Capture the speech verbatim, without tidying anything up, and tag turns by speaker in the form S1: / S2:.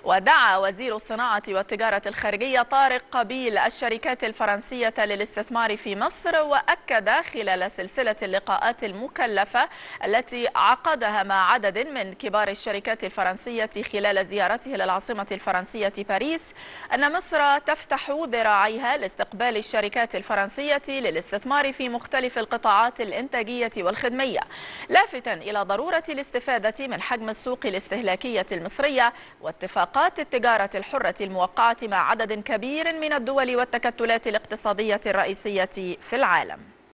S1: ودعا وزير الصناعة والتجارة الخارجية طارق قبيل الشركات الفرنسية للاستثمار في مصر، وأكد خلال سلسلة اللقاءات المكلفة التي عقدها مع عدد من كبار الشركات الفرنسية خلال زيارته للعاصمة الفرنسية باريس أن مصر تفتح ذراعيها لاستقبال الشركات الفرنسية للاستثمار في مختلف القطاعات الإنتاجية والخدمية، لافتا إلى ضرورة الاستفادة من حجم السوق الاستهلاكية المصرية واتفاقات التجارة الحرة الموقعة مع عدد كبير من الدول والتكتلات الاقتصادية الرئيسية في العالم.